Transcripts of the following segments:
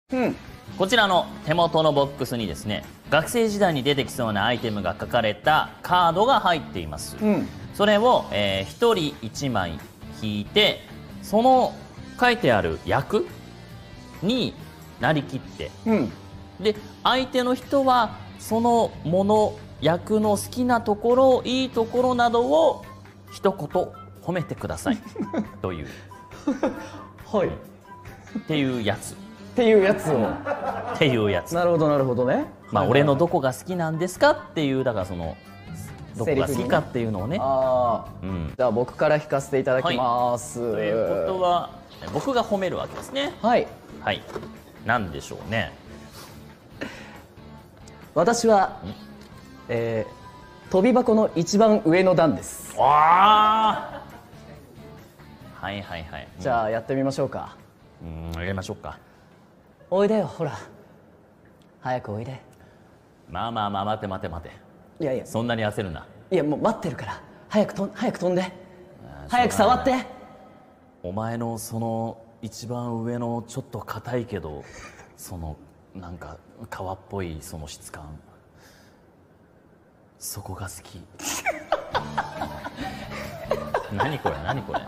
うん。 こちらの手元のボックスにですね、学生時代に出てきそうなアイテムが書かれたカードが入っています。 うん。 それを、1人1枚引いて、その書いてある役になりきって、 うん。 で相手の人はそのもの役の好きなところ、いいところなどを一言褒めてくださいというはい。 っていうやつっていうやつを。 っていうやつ。 なるほどなるほどね。 まあ俺のどこが好きなんですかっていう、だからそのどこが好きかっていうのをね。 ああ。 うん。 じゃあ僕から引かせていただきます。 ということは僕が褒めるわけですね。 はい。 はい。なんでしょうね。 私は、飛び箱の一番上の段です。 ああ。はいはいはい。 じゃあやってみましょうか。 やりましょうか。 おいでよ、ほら。早くおいで。 まあまあまあ、待て待て待て。 いやいや、 そんなに焦るな。 いやもう待ってるから。早く飛んで。早く触って。 お前のその一番上のちょっと硬いけどそのなんか皮っぽいその質感、そこが好き。何これ何これ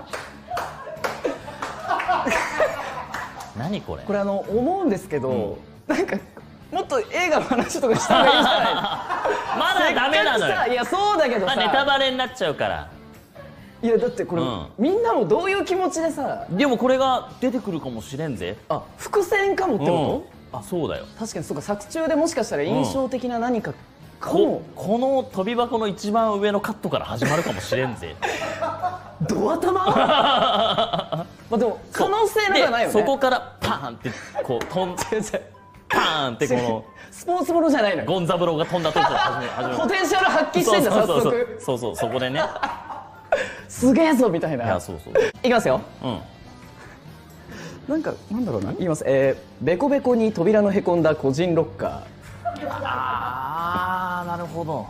何これ。 これ思うんですけど、なんかもっと映画の話とかした方がいいんじゃないまだダメなのよ。 いやそうだけどさ、 ネタバレになっちゃうから。 いやだってこれ、みんなもどういう気持ちでさ。 でもこれが出てくるかもしれんぜ。 あ、伏線かもってこと、 あ、そうだよ。 確かにそうか、作中でもしかしたら印象的な何かかも、 この飛び箱の一番上のカットから始まるかもしれんぜ。 ド頭まあでも可能性なくはないよね。 そこからパーンってこう飛んでパーンってこのスポーツものじゃないのよ。 ゴンザブローが飛んだとこから始める。 ポテンシャル発揮してんだ、早速。 そうそう、そこでね。 すげえぞみたいな。 いや、そうそう。 いきますよ。 うん。 なんかなんだろうな。言います。ベコベコに扉のへこんだ個人ロッカー。 ああ、なるほど。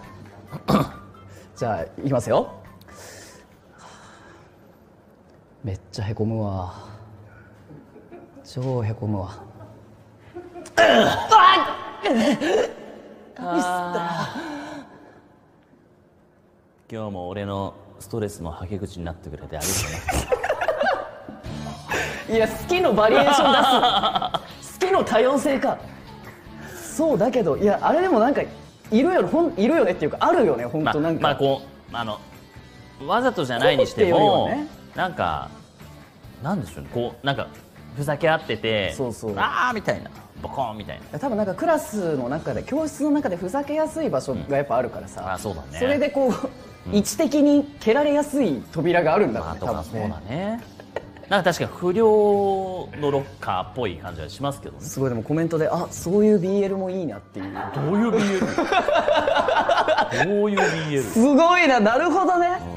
じゃあいきますよ。めっちゃへこむわ。超へこむわ。 今日も俺のストレスのはけ口になってくれてありがとう。 いや、好きのバリエーション出す。好きの多様性か。そうだけど、いやあれでもなんかいるよねっていうか、あるよね本当。なんかまあこうわざとじゃないにしても、なんかなんでしょうね、こうなんかふざけ合ってて、 そうそう、 ああみたいな、ボコンみたいな。 多分なんかクラスの中で、教室の中でふざけやすい場所がやっぱあるからさ、 あ、そうだね。 それでこう位置的に蹴られやすい扉があるんだろうね、多分ね。 そうだね。なんか確か不良のロッカーっぽい感じはしますけどね。 すごい。でもコメントで、あ、そういう BL もいいなっていう。 どういう BL？ どういう BL？ すごいな、なるほどね。